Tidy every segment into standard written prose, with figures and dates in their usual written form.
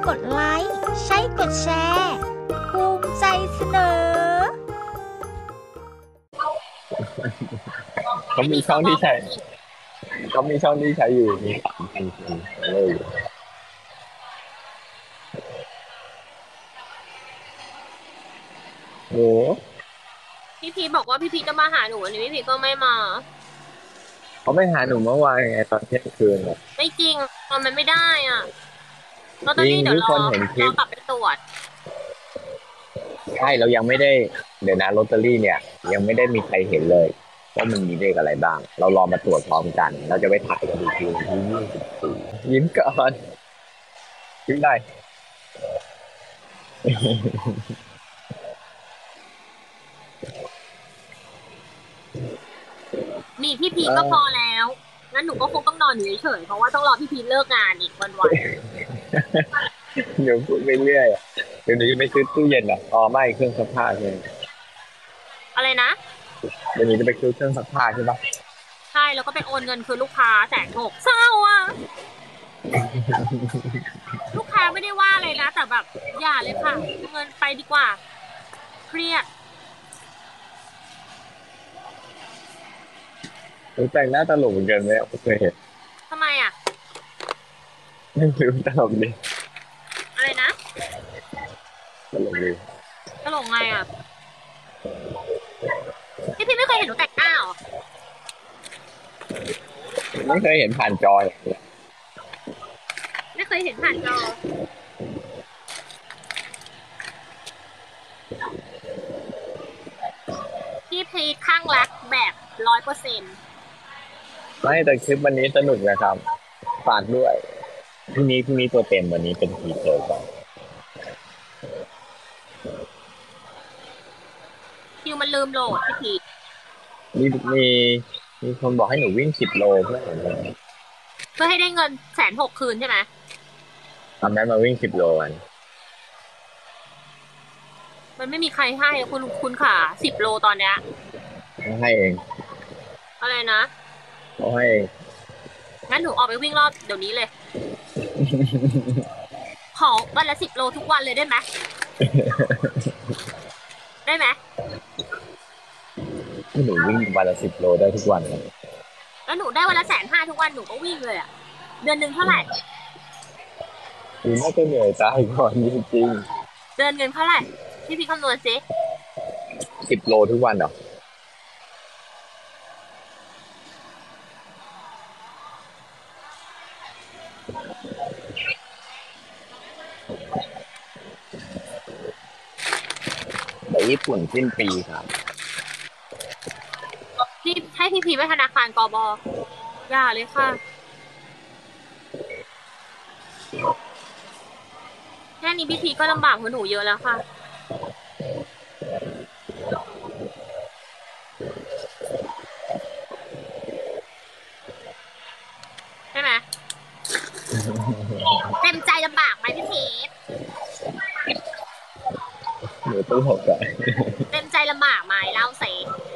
กดไลค์ใช้กดแชร์ภูมิใจเสนอเขามีช่องที่ใช้เขามีช่องที่ใช้อยู่มี3,000 คนเลยโอ้พี่พีบอกว่าพี่พีจะมาหาหนูวันนี้พี่พีก็ไม่มาเขาไปหาหนูเมื่อวานไงตอนเที่ยงคืนอ่ะไม่จริงมันไม่ได้อ่ะลอตเตจริงอรี่เดี๋ยวทุกคนเห็นคลิปกลับไปตรวจใช่เรายังไม่ได้เดี๋ยวนะลอตเตอรี่เนี่ยยังไม่ได้มีใครเห็นเลยว่ามันมีเลขอะไรบ้างเรารอมาตรวจพร้อมกันเราจะไปถ่ายกันอีกทีวันที่24ยิ้มก่อนยิ้มได้นี่พี่พีก็พอแล้วงั้นหนูก็คงต้องนอนอยู่เฉยๆเพราะว่าต้องรอพี่พีเลิกงานอีกวันเดี๋ยวพูดไปเรื่อยอะเดี๋ยวหนูจะไปซื้อตู้เย็นอ่ะอ๋อไม่เครื่องซักผ้าใช่ไหมอะไรนะเดี๋ยวหนูจะไปซื้อเครื่องซักผ้าใช่ปะใช่แล้วก็ไปโอนเงินคือลูกค้า160,000เศร้าอ่ะลูกค้าไม่ได้ว่าอะไรนะแต่แบบอย่าเลยค่ะเงินไปดีกว่าเครียดหนูแต่งหน้าตลกเหมือนกันไหมไม่เคยเห็นทำไมอ่ะไม่รู้ตลกดีอะไรนะตลกดีตลกไงอ่ะพี่ไม่เคยเห็นหนูแต่งหน้าหรอไม่เคยเห็นผ่านจออย่างเงี้ยไม่เคยเห็นผ่านจอพี่พีคข้างรักแบบ100% ไม่แต่คลิปวันนี้สนุกนะครับฝากด้วยพรุ่งนี้ตัวเต็มวันนี้เป็นทีเซอร์ก่อนคิวมันลืมโหลดพี่พีมีมีมีคนบอกให้หนูวิ่ง10 โลเพื่อเห็นไหมเพื่อให้ได้เงิน160,000คืนใช่ไหมทำนั้นมาวิ่ง10 โลกันมันไม่มีใครให้คุณค่ะ10 โลตอนเนี้ยเขาให้เองอะไรนะเขาให้เองงั้นหนูออกไปวิ่งรอบเดี๋ยวนี้เลยขอวันละ10 โลทุกวันเลยได้ไหมได้ไหมหนูวิ่งวันละ10 โลได้ทุกวันเลยแล้วหนูได้วันละ150,000ทุกวันหนูก็วิ่งเลยอ่ะเดือนหนึ่งเท่าไหร่หนูน่าจะเหนื่อยตายก่อนจริงเดือนเงินเท่าไหร่พี่คำนวณซิ 10 โลทุกวันเหรอไปญี่ปุ่นสิ้นปีครับพี่ให้พี่พีไปธนาคารกบอย่าเลยค่ะแค่นี้พี่พีก็ลำบากกว่าหนูเยอะแล้วค่ะใช่ไหมเต็มใจลำบากไหมพี่พีหนูต้องหกอะเต็มใจลำบากไหมเล่าสิ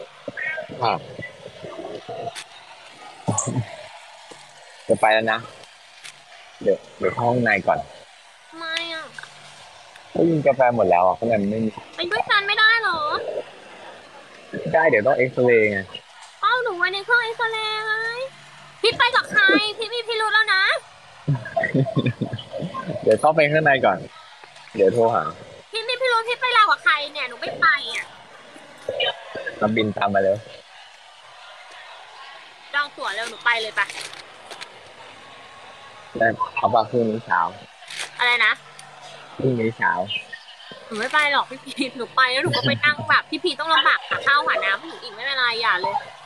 จะไปแล้วนะเดี๋ยวเข้าห้องในก่อนไม่อ่ะก็ยิงกาแฟหมดแล้วอ่ะข้างในมันไม่มีไปด้วยกันไม่ได้เหรอได้เดี๋ยวต้องเอ็กซเรย์ไงเอ้าหนูไว้ในเครื่องเอ็กซเรย์ไงพี่ไปกับใครพี่รู้แล้วนะเดี๋ยวเข้าไปข้างในก่อนเดี๋ยวโทรหาพี่รู้พี่ไปลาวกับใครเนี่ยหนูไม่ไปอ่ะน้ำบินตามมาเลยจองตั๋วเร็วหนูไปเลยปะได้เอาปะพรุ่งนี้เช้าอะไรนะพรุ่งนี้เช้าหนูไม่ไปหรอกพี่พีหนูไปแล้วหนูก็ไปนั่งแบบพี่พีต้องลำบากหาข้าวหาน้ำให้หนูอีกไม่เป็นไรอย่าเลย